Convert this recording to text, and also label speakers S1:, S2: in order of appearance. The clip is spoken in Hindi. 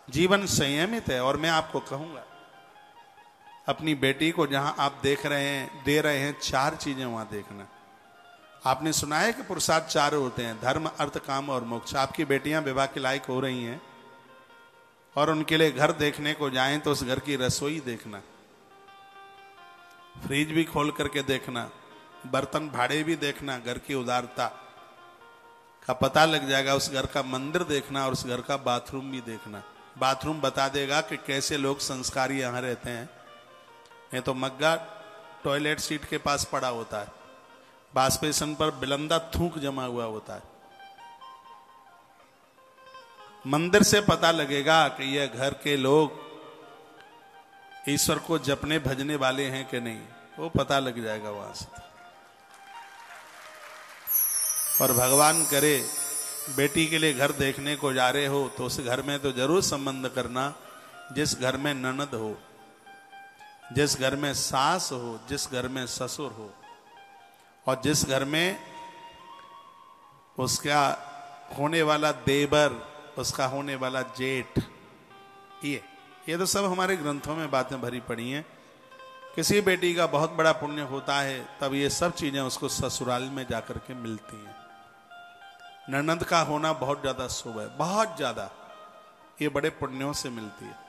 S1: जीवन संयमित है। और मैं आपको कहूंगा, अपनी बेटी को जहां आप देख रहे हैं, दे रहे हैं, 4 चीजें वहां देखना। आपने सुना है कि पुरुषार्थ 4 होते हैं, धर्म, अर्थ, काम और मोक्ष। आपकी बेटियां विवाह के लायक हो रही हैं और उनके लिए घर देखने को जाएं तो उस घर की रसोई देखना, फ्रिज भी खोल करके देखना, बर्तन भाड़े भी देखना, घर की उदारता का पता लग जाएगा। उस घर का मंदिर देखना और उस घर का बाथरूम भी देखना। बाथरूम बता देगा कि कैसे लोग संस्कारी यहां रहते हैं। ये तो मग्गा टॉयलेट सीट के पास पड़ा होता है, वाश बेसिन पर बिलंदा थूक जमा हुआ होता है। मंदिर से पता लगेगा कि यह घर के लोग ईश्वर को जपने भजने वाले हैं कि नहीं, वो पता लग जाएगा वहां से। और भगवान करे बेटी के लिए घर देखने को जा रहे हो तो उस घर में तो जरूर संबंध करना जिस घर में ननद हो, जिस घर में सास हो, जिस घर में ससुर हो, और जिस घर में उसका होने वाला देवर, उसका होने वाला जेठ। ये तो सब हमारे ग्रंथों में बातें भरी पड़ी हैं। किसी बेटी का बहुत बड़ा पुण्य होता है तब ये सब चीजें उसको ससुराल में जाकर के मिलती हैं। ननद का होना बहुत ज्यादा शुभ है, बहुत ज्यादा, ये बड़े पुण्यों से मिलती है।